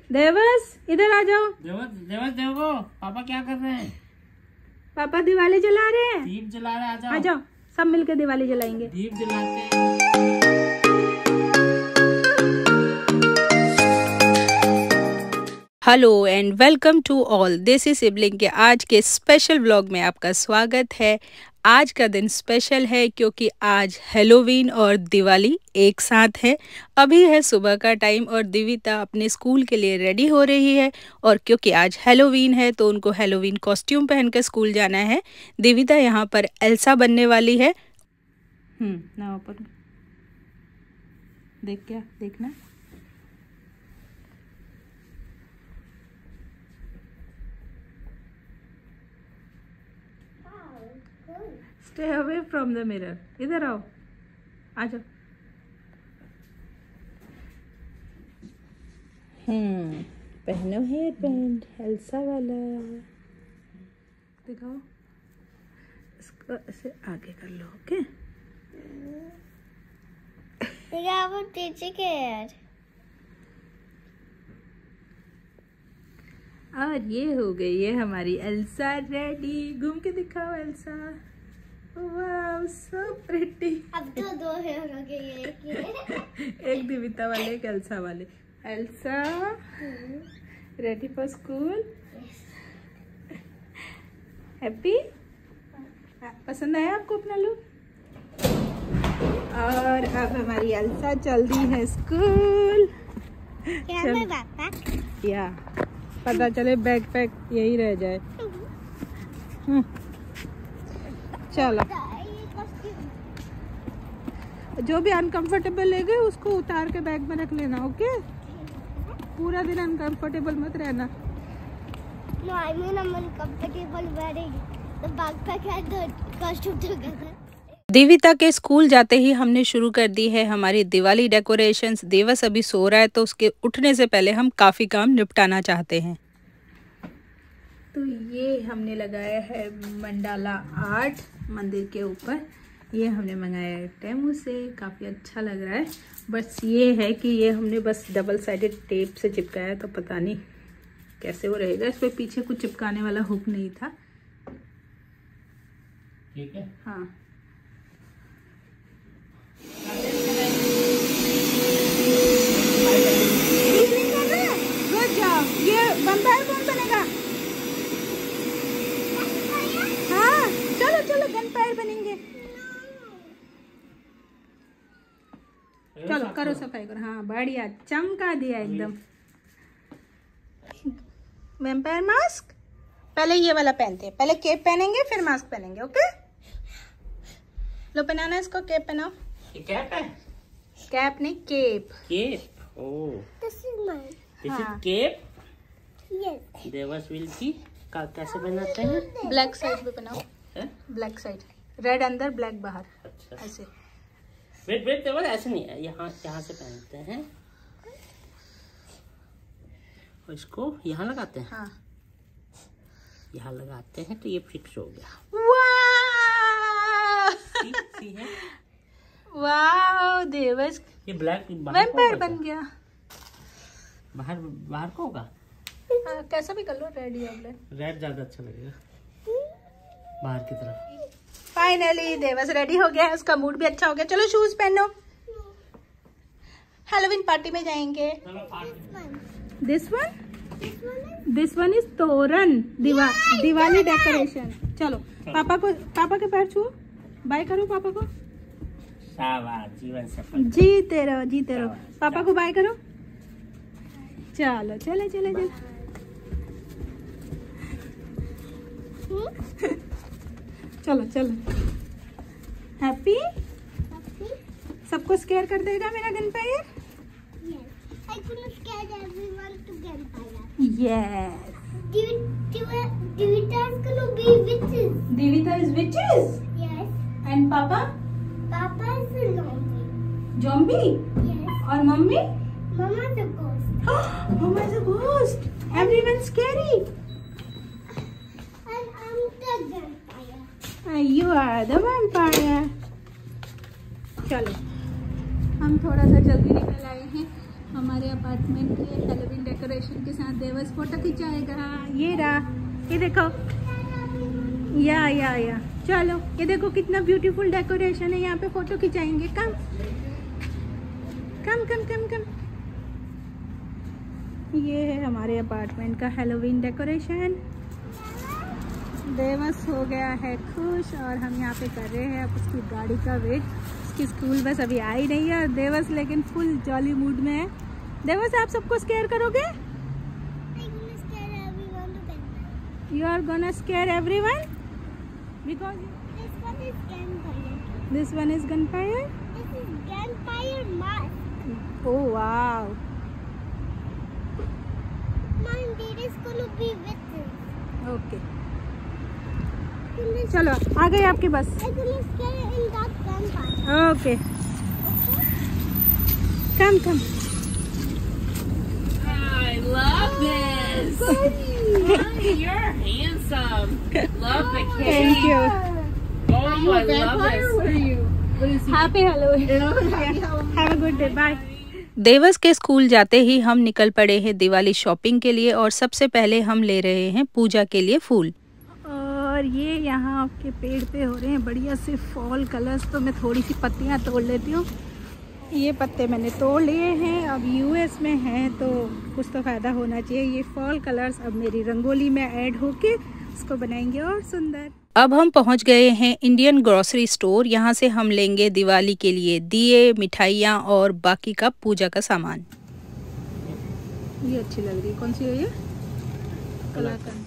देवस इधर आ जाओ। देवस देवस देखो पापा क्या कर रहे हैं। पापा दिवाली जला रहे हैं। दीप जला रहे हैं। आ जाओ सब मिलके दिवाली जलाएंगे। दीप जलाते हैं। Hello and welcome to all desi sibling के आज के स्पेशल व्लॉग में आपका स्वागत है। आज का दिन स्पेशल है क्योंकि आज हैलोवीन और दिवाली एक साथ है। अभी है सुबह का टाइम और दिविता अपने स्कूल के लिए रेडी हो रही है और क्योंकि आज हैलोवीन है तो उनको हैलोवीन कॉस्ट्यूम पहन कर स्कूल जाना है। दिविता यहाँ पर एल्सा बनने वाली है। ना ऊपर देख, क्या देखना। Stay away from the mirror. इधर आओ, आ जाओ। पहनो हेयर बैंड एल्सा वाला। दिखाओ, इसको ऐसे आगे कर लो। ओके और ये हो गई है हमारी एल्सा रेडी। घूम के दिखाओ एल्सा। Wow so pretty. अब तो दो हेयर हो गए। एक दिविता वाले एक एल्सा वाले। Elsa ready for school. Happy? पसंद आया आपको अपना लुक? और अब हमारी एल्सा चल दी है स्कूल। या पता चले बैग पैक यही रह जाए। चलो, जो भी अनकंफर्टेबल लगे उसको उतार के बैग में रख लेना। ओके, पूरा दिन अनकंफर्टेबल मत रहना। No, I mean I'm uncomfortable wearing the backpack and the costume together. दिविता के स्कूल जाते ही हमने शुरू कर दी है हमारी दिवाली डेकोरेशंस। देवस अभी सो रहा है तो उसके उठने से पहले हम काफ़ी काम निपटाना चाहते हैं। तो ये हमने लगाया है मंडाला आर्ट मंदिर के ऊपर। ये हमने मंगाया है टेमू से, काफ़ी अच्छा लग रहा है। बस ये है कि ये हमने बस डबल साइडेड टेप से चिपकाया है तो पता नहीं कैसे वो रहेगा। इस पर पीछे कुछ चिपकाने वाला हुक नहीं था। ठीक है, हाँ। Good job. ये वैम्पायर कौन बनेगा? हाँ चलो चलो वैम्पायर बनेंगे। चलो करो सफाई करो। हाँ बढ़िया, चमका दिया एकदम। वैम्पायर मास्क पहले ये वाला पहनते हैं। पहले केप पहनेंगे फिर मास्क पहनेंगे। ओके लो पहनाना इसको। केप पहनाओ। ये कैप है? कैप नहीं, cape. Cape. Oh, This is mine. This is cape. Yes. Devas विल की कैसे बनाते हैं? ब्लैक साइड पे पहनाओ। हैं? ब्लैक साइड, रेड अंदर ब्लैक बाहर। अच्छा, ऐसे। वेट वेट देवस, ऐसे नहीं है। यहाँ यहाँ से पहनते हैं और इसको यहाँ लगाते हैं। हाँ यहाँ लगाते हैं तो ये फिक्स हो गया। सी है? वाह देवस ये ब्लैक वैम्पायर बन गया। बाहर बाहर को होगा। हाँ, कैसा भी कर लो, रेड या ब्लैक। रेड ज्यादा अच्छा लगेगा बाहर की तरफ। फाइनली देवस रेडी हो गया है, उसका मूड भी अच्छा हो गया। चलो शूज पहनो, हैलोवीन पार्टी में जाएंगे। This one is toran. Diwali decoration. चलो पापा के पैर छुओ, बाय करो पापा को। शाबाश, जीवन सफल। जीते रहो। पापा को बाय करो। चलो चले चलो। हैप्पी? सबको स्केयर कर देगा मेरा vampire. Yes. I couldn't scare everyone to vampire. Yes. Divita is gonna be witches. Divita is witches. Yes. And Papa? Papa is a zombie. Zombie? Yes. और मम्मी? Mama's a ghost. Mama is a ghost. Everyone's scary. And I'm the vampire. You are the vampire. चलो हम थोड़ा सा जल्दी निकल आए हैं। हमारे अपार्टमेंट के हैलोवीन डेकोरेशन के साथ देवस फोटो खिंचाएगा। ये रहा, ये देखो, या चलो, ये देखो कितना ब्यूटीफुल डेकोरेशन है, यहाँ पे फोटो खिंचाएंगे। कम कम कम कम कम। ये है हमारे अपार्टमेंट का हैलोवीन डेकोरेशन। देवस हो गया है खुश और हम यहाँ पे कर रहे हैं अब उसकी गाड़ी का वेट। उसकी स्कूल बस अभी आई नहीं है और देवस लेकिन फुल जॉली मूड में है। देवस, आप सबको स्केयर करोगे? You are gonna scare everyone because this one is gunfire. This is gunfire mask. Oh wow! Mom, Dad is gonna be with us. Okay. चलो आ गई आपकी बस। I'm gonna scare in that gunfire. Okay. Come. I love this. You're handsome. Love the cake. Thank you. Oh, I love this. Happy Halloween. Have a good day. Bye. देवस के school जाते ही हम निकल पड़े हैं दिवाली शॉपिंग के लिए और सबसे पहले हम ले रहे हैं पूजा के लिए फूल। और ये यहाँ आपके पेड़ पे हो रहे हैं बढ़िया से फॉल कलर्स, तो मैं थोड़ी सी पत्तियाँ तोड़ लेती हूँ। ये पत्ते मैंने तोड़ लिए हैं, अब यूएस में हैं तो कुछ तो फ़ायदा होना चाहिए। ये फॉल कलर्स अब मेरी रंगोली में ऐड होके उसको बनाएंगे और सुंदर। अब हम पहुंच गए हैं इंडियन ग्रोसरी स्टोर। यहाँ से हम लेंगे दिवाली के लिए दिए, मिठाइयाँ और बाकी का पूजा का सामान। ये अच्छी लग रही है, कौन सी है ये? कलाकंद।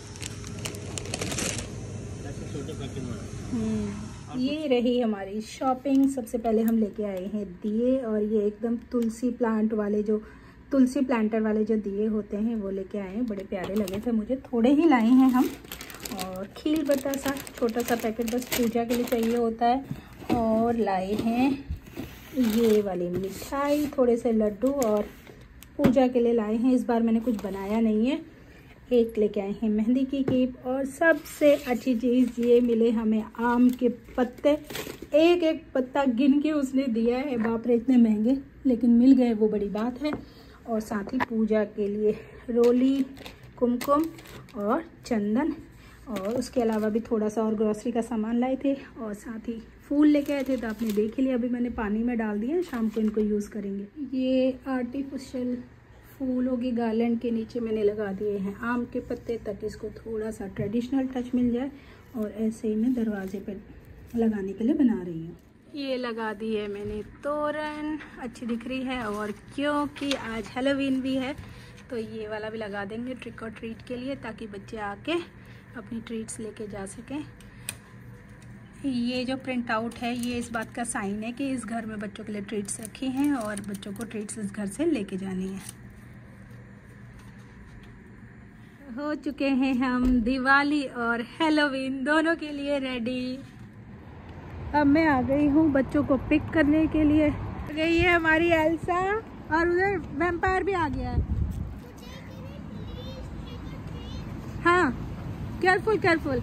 ये रही हमारी शॉपिंग। सबसे पहले हम लेके आए हैं दिए और ये एकदम तुलसी प्लांटर वाले जो दिए होते हैं वो लेके आए हैं। बड़े प्यारे लगे थे मुझे, थोड़े ही लाए हैं हम। और खील बतासा छोटा सा पैकेट बस पूजा के लिए चाहिए होता है। और लाए हैं ये वाली मिठाई, थोड़े से लड्डू और पूजा के लिए लाए हैं। इस बार मैंने कुछ बनाया नहीं है। एक लेके आए हैं मेहंदी की कीप और सबसे अच्छी चीज़ ये मिले हमें आम के पत्ते। एक एक पत्ता गिन के उसने दिया है, बाप रे इतने महंगे, लेकिन मिल गए वो बड़ी बात है। और साथ ही पूजा के लिए रोली, कुमकुम और चंदन और उसके अलावा भी थोड़ा सा और ग्रोसरी का सामान लाए थे। और साथ ही फूल लेके आए थे तो आपने देख लिया, अभी मैंने पानी में डाल दिया, शाम को इनको यूज़ करेंगे। ये आर्टिफिशियल फूलों की गार्लैंड के नीचे मैंने लगा दिए हैं आम के पत्ते ताकि इसको थोड़ा सा ट्रेडिशनल टच मिल जाए। और ऐसे ही मैं दरवाजे पे लगाने के लिए बना रही हूँ। ये लगा दी है मैंने तोरण, अच्छी दिख रही है। और क्योंकि आज हैलोवीन भी है तो ये वाला भी लगा देंगे ट्रिक और ट्रीट के लिए, ताकि बच्चे आके अपनी ट्रीट्स लेके जा सकें। ये जो प्रिंट आउट है ये इस बात का साइन है कि इस घर में बच्चों के लिए ट्रीट्स रखी हैं और बच्चों को ट्रीट्स इस घर से लेके जानी है। हो चुके हैं हम दिवाली और हैलोवीन दोनों के लिए रेडी। अब मैं आ गई हूँ बच्चों को पिक करने के लिए। गई है हमारी एल्सा और उधर वैम्पायर भी आ गया है। हाँ, केयरफुल।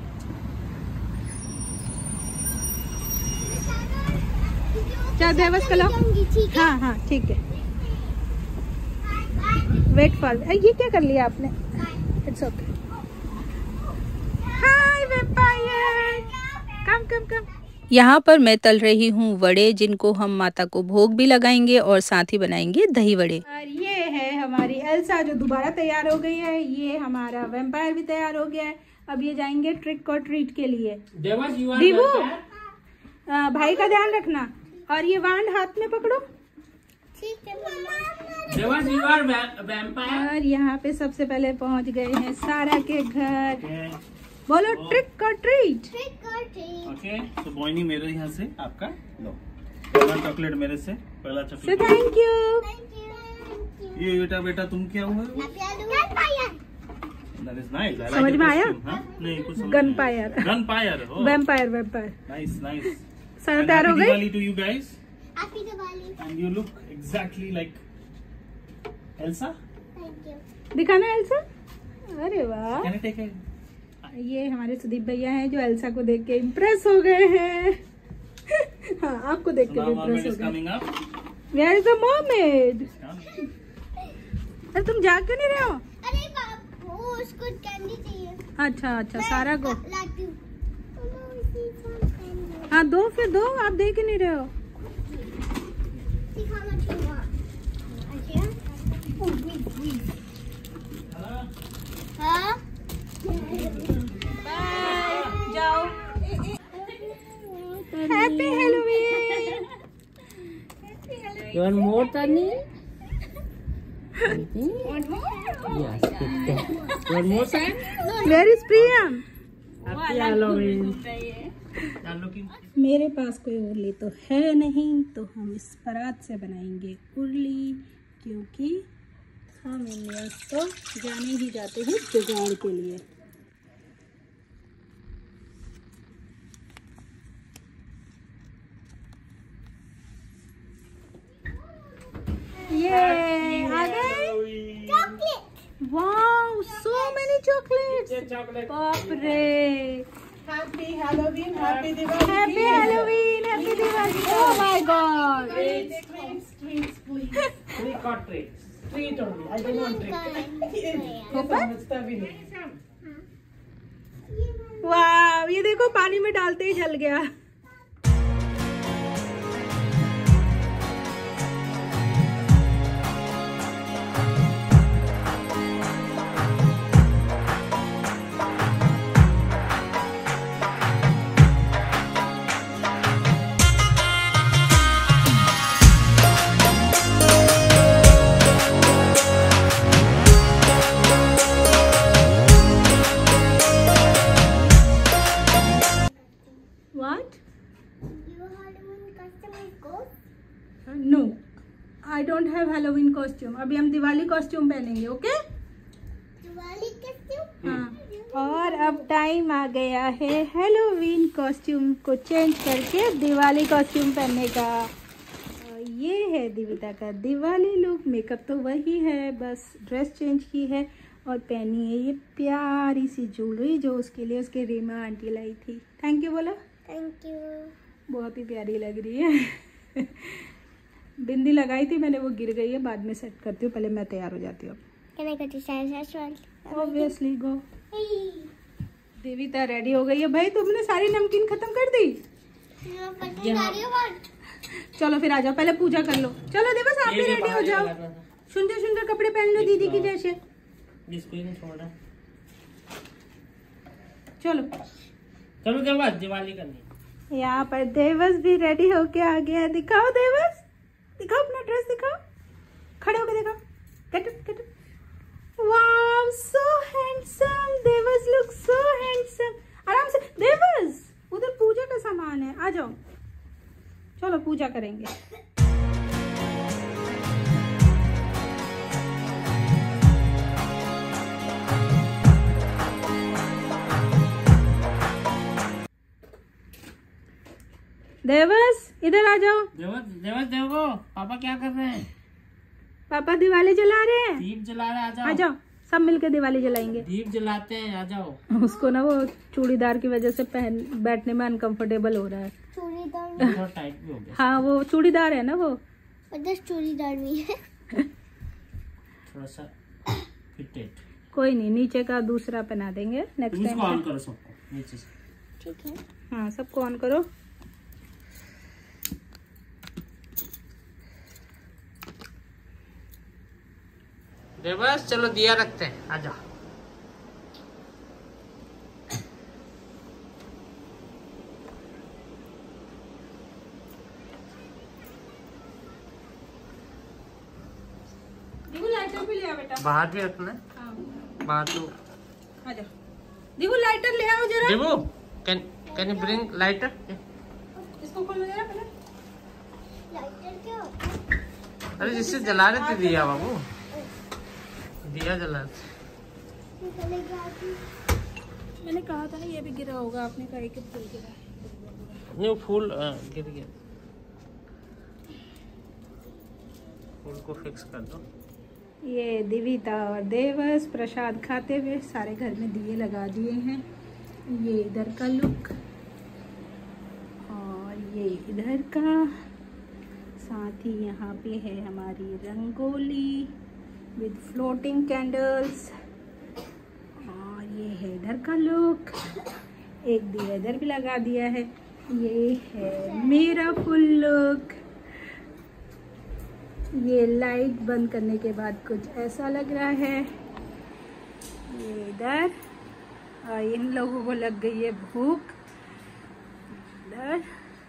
क्या देवस कलो? हाँ ठीक है। वेट फॉर, ये क्या कर लिया आपने? It's okay. Hi vampire, come. यहाँ पर मैं तल रही हूँ वड़े, जिनको हम माता को भोग भी लगाएंगे और साथ ही बनाएंगे दही वड़े। और ये है हमारी एल्सा जो दोबारा तैयार हो गई है। ये हमारा वैम्पायर भी तैयार हो गया है। अब ये जाएंगे ट्रिक और ट्रीट के लिए। दीबू, भाई का ध्यान रखना। और ये वांड हाथ में पकड़ो। ठीक है मम्मा। Dewas, you are vampire? और यहाँ पे सबसे पहले पहुँच गए हैं सारा के घर। बोलो ट्रिक और ट्रीट। ओके, तो बॉयनी मेरे यहाँ से आपका लो, पहला चॉकलेट मेरे से, पहला से चॉकलेट। Thank you. ये बेटा तुम क्या हुआ? That is nice. I like समझ the में आया? costume, हाँ? नहीं कुछ समझ गनफायर। नहीं। Gunfire, oh. वैम्पायर। Nice. सारा And तैयार हो happy गई? Diwali to you guys. Happy Diwali. And you look exactly like Elsa. Thank you. दिखाना एल्सा। अरे वाह, Can I take a? ये हमारे सुदीप भैया हैं जो एल्सा को देख के इम्प्रेस हो गए हैं। हाँ, आपको देख So के now इम्प्रेस mermaid हो is गए। coming up. Where is the mermaid? Come. अरे तुम जा क्यों नहीं रहे हो? अरे वो उसको कैंडी चाहिए। अच्छा अच्छा, सारा को। लाती हूँ। हाँ दो, फिर दो, आप दे क्यों नहीं रहे हो? हाँ जाओ। Happy Halloween. You want more, Tani? Yes, you want more, Sam? Where is Priyam? Happy Halloween. मेरे पास कोई उर्ली तो है नहीं, तो हम इस परात से बनाएंगे उर्ली, क्योंकि हम इंडियंस तो जाने ही जाते हैं जुगाड़ के लिए। ये आ गए। Wow, so many chocolates. बाप रे। Happy Halloween, happy Diwali, happy Halloween, happy Diwali. Oh my god. Trick or treat? Treat only. I don't want trick. वाह, ये देखो पानी में डालते ही जल गया। What? No, I don't have Halloween costume. अभी हम दिवाली कॉस्ट्यूम पहनेंगे, ओके? दिवाली कॉस्ट्यूम। हाँ। और अब टाइम आ गया है हैलोवीन कॉस्ट्यूम को चेंज करके दिवाली कॉस्ट्यूम पहनने का। ये है दिविता का दिवाली लुक। मेकअप तो वही है, बस ड्रेस चेंज की है और पहनी है ये प्यारी सी ज्वेलरी जो उसके लिए उसके रीमा आंटी लाई थी। थैंक यू बोलो। Thank you. बहुत ही प्यारी लग रही है। बिंदी लगाई थी मैंने, वो गिर गई है, बाद में सेट करती हूँ, पहले मैं तैयार हो जाती हूँ। Can I go to Sarah's world? Obviously go. Devita ready हो गई है। भाई तुमने सारी नमकीन खत्म कर दी? चलो फिर आ जाओ, पहले पूजा कर लो। चलो देवस आप भी रेडी हो जाओ, सुंदर सुंदर कपड़े पहन लो दीदी की जैसे। चलो चलो देवस, दिवाली करनी। यहाँ पर देवस भी रेडी होके आ गया है। दिखाओ देवस, दिखाओ अपना ड्रेस दिखाओ, खड़े होके दिखाओ। Get up get up. Wow, so handsome. Devas look so handsome. आराम से देवस, उधर पूजा का सामान है, आ जाओ। चलो पूजा करेंगे। देवस इधर आ जाओ। देवस देवस देखो पापा क्या कर रहे हैं। पापा दिवाली जला रहे हैं। दीप जला रहे हैं, आ जाओ सब मिलके दिवाली जलाएंगे। दीप जलाते हैं, आ जाओ। उसको ना वो चूड़ीदार की वजह से बैठने में अनकंफर्टेबल हो रहा है। चूड़ीदार बहुत टाइट भी हो गया। हाँ वो चूड़ीदार है ना, वो चूड़ीदार भी है। थोड़ा सा फिटेड। कोई नहीं, नीचे का दूसरा पहना देंगे नेक्स्ट इसको ऑन टाइम। करो सबको नीचे से। ठीक है। हाँ सबको ऑन करो। देवस चलो दिया रखते हैं, आ जाओ। देखो लाइटर भी ले आओ बेटा। बाहर भी रखना है। हाँ बाहर तो आ जाओ। देखो लाइटर ले आओ जरा। देवो कैन यू ब्रिंग लाइटर। इसको खोलो जरा पहले। लाइटर क्या होता है? अरे जिससे जला रहे थे दिया बाबू, दिया जला रहे। मैंने कहा था ना ये भी गिरा होगा, आपने कहा एक फूल गिरा है। नहीं वो फूल गिर गया, फूल को फिक्स कर दो। ये दिविता और देवस प्रसाद खाते हुए सारे घर में दिए लगा दिए हैं। ये इधर का लुक और ये इधर का, साथ ही यहाँ पे है हमारी रंगोली। With floating candles. और ये है इधर का लुक, एक दिया इधर भी लगा दिया है। ये है मेरा फुल लुक। ये लाइट बंद करने के बाद कुछ ऐसा लग रहा है। ये इधर, और इन लोगों को लग गई है भूख। इधर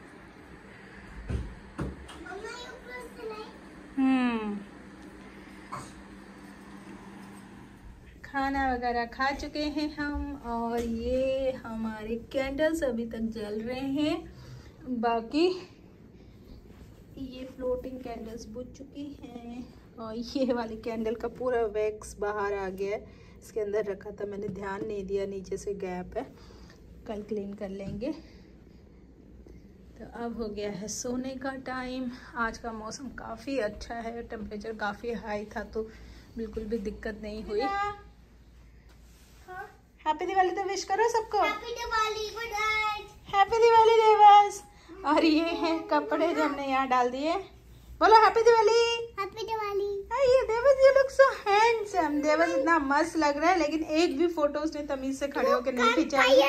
खाना वगैरह खा चुके हैं हम, और ये हमारे कैंडल्स अभी तक जल रहे हैं। बाकी ये फ्लोटिंग कैंडल्स बुझ चुकी हैं, और ये वाली कैंडल का पूरा वैक्स बाहर आ गया है। इसके अंदर रखा था, मैंने ध्यान नहीं दिया, नीचे से गैप है, कल क्लीन कर लेंगे। तो अब हो गया है सोने का टाइम। आज का मौसम काफ़ी अच्छा है, टेम्परेचर काफ़ी हाई था, तो बिल्कुल भी दिक्कत नहीं हुई। हैप्पी दिवाली तो विश करो सबको। Happy Diwali, good night. Happy Diwali Devas. और ये हैं कपड़े जो हमने यहाँ डाल दिए। बोलो हैप्पी दिवाली। हैप्पी दिवाली। ये Devas, you look so handsome. Devas इतना मस्त लग रहा है, लेकिन एक भी फोटो उसने तमीज से खड़े होकर नहीं खिंचाई।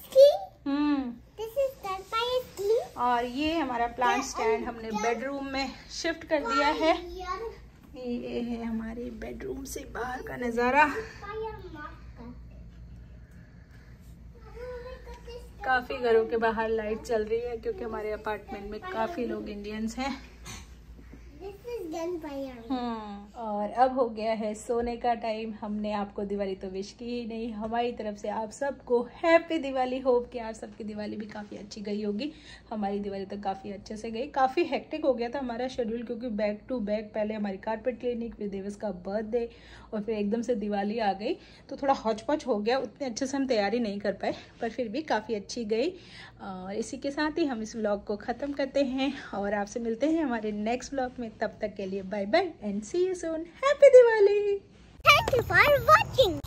और ये हमारा प्लांट स्टैंड हमने बेडरूम में शिफ्ट कर दिया है। ये है हमारे बेडरूम से बाहर का नज़ारा। काफ़ी घरों के बाहर लाइट चल रही है, क्योंकि हमारे अपार्टमेंट में काफ़ी लोग इंडियंस हैं। और अब हो गया है सोने का टाइम। हमने आपको दिवाली तो विश की ही नहीं, हमारी तरफ से आप सबको हैप्पी दिवाली। होप कि आप सबकी दिवाली भी काफ़ी अच्छी गई होगी। हमारी दिवाली तो काफ़ी अच्छे से गई। काफ़ी हेक्टिक हो गया था हमारा शेड्यूल, क्योंकि बैक टू बैक पहले हमारी कारपेट क्लिनिक, फिर देवस का बर्थडे, और फिर एकदम से दिवाली आ गई, तो थोड़ा हौच-पौच हो गया। उतने अच्छे से हम तैयारी नहीं कर पाए, पर फिर भी काफ़ी अच्छी गई। और इसी के साथ ही हम इस व्लॉग को ख़त्म करते हैं, और आपसे मिलते हैं हमारे नेक्स्ट व्लॉग में। तब तक के लिए bye bye and see you soon. Happy Diwali. Thank you for watching.